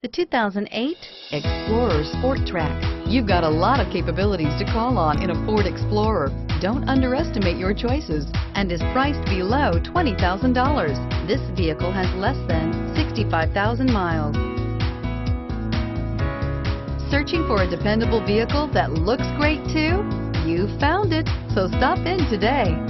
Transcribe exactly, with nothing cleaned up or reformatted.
The two thousand eight Explorer Sport Track. You've got a lot of capabilities to call on in a Ford Explorer. Don't underestimate your choices and is priced below twenty thousand dollars. This vehicle has less than sixty-five thousand miles. Searching for a dependable vehicle that looks great too? You found it, so stop in today.